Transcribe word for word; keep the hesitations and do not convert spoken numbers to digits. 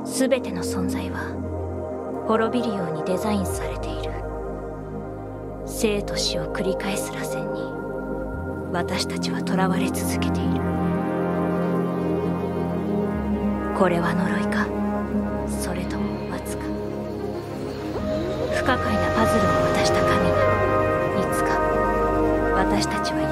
全ての存在は滅びるようにデザインされている。生と死を繰り返す螺旋に私たちは囚われ続けている。これは呪いか、それとも罰か。不可解なパズルを渡した神にいつか私たちは